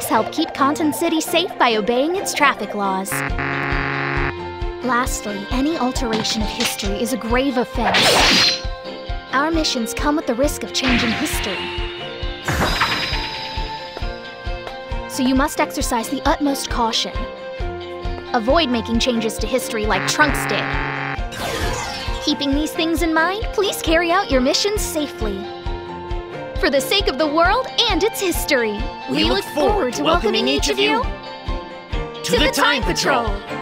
Please help keep Content City safe by obeying its traffic laws. Lastly, any alteration of history is a grave offense. Our missions come with the risk of changing history. So you must exercise the utmost caution. Avoid making changes to history like Trunks did. Keeping these things in mind, please carry out your missions safely. For the sake of the world and its history, we look forward to welcoming each of you to the Time Patrol!